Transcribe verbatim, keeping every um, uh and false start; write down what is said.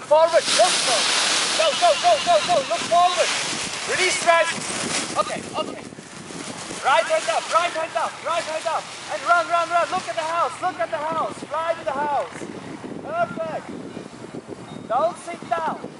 forward, look forward. Go, go, go, go, go, look forward. Release drag. Okay, okay. Right hand up, right hand up, right hand up. And run, run, run. Look at the house, look at the house. Fly to the house. Perfect. Don't sit down.